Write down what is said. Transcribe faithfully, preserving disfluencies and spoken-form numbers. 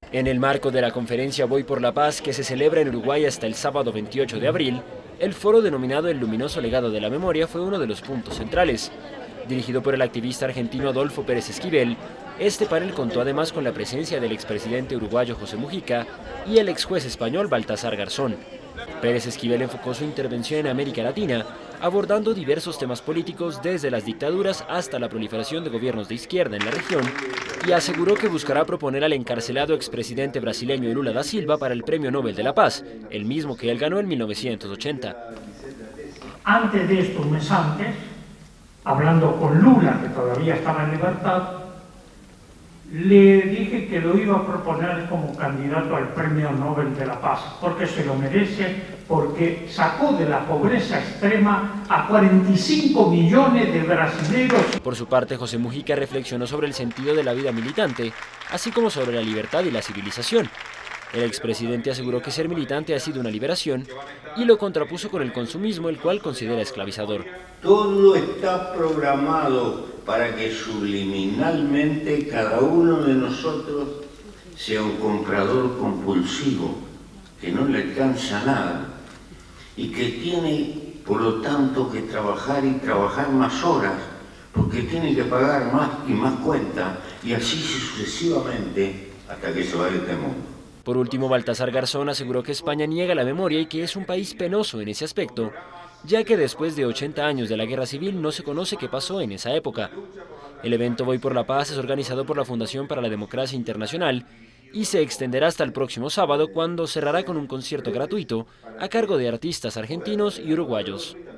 En el marco de la conferencia Voy por la Paz, que se celebra en Uruguay hasta el sábado veintiocho de abril, el foro denominado El Luminoso Legado de la Memoria fue uno de los puntos centrales. Dirigido por el activista argentino Adolfo Pérez Esquivel, este panel contó además con la presencia del expresidente uruguayo José Mujica y el ex juez español Baltasar Garzón. Pérez Esquivel enfocó su intervención en América Latina, abordando diversos temas políticos desde las dictaduras hasta la proliferación de gobiernos de izquierda en la región, y aseguró que buscará proponer al encarcelado expresidente brasileño Lula da Silva para el Premio Nobel de la Paz, el mismo que él ganó en mil novecientos ochenta. Antes de esto, un mes antes, hablando con Lula, que todavía estaba en libertad, le dije que lo iba a proponer como candidato al Premio Nobel de la Paz, porque se lo merece, porque sacó de la pobreza extrema a cuarenta y cinco millones de brasileños. Por su parte, José Mujica reflexionó sobre el sentido de la vida militante, así como sobre la libertad y la civilización. El expresidente aseguró que ser militante ha sido una liberación y lo contrapuso con el consumismo, el cual considera esclavizador. Todo está programado para que subliminalmente cada uno de nosotros sea un comprador compulsivo, que no le alcanza nada y que tiene, por lo tanto, que trabajar y trabajar más horas, porque tiene que pagar más y más cuentas, y así sucesivamente hasta que se vaya este mundo. Por último, Baltasar Garzón aseguró que España niega la memoria y que es un país penoso en ese aspecto, ya que después de ochenta años de la Guerra Civil no se conoce qué pasó en esa época. El evento Voy por la Paz es organizado por la Fundación para la Democracia Internacional y se extenderá hasta el próximo sábado, cuando cerrará con un concierto gratuito a cargo de artistas argentinos y uruguayos.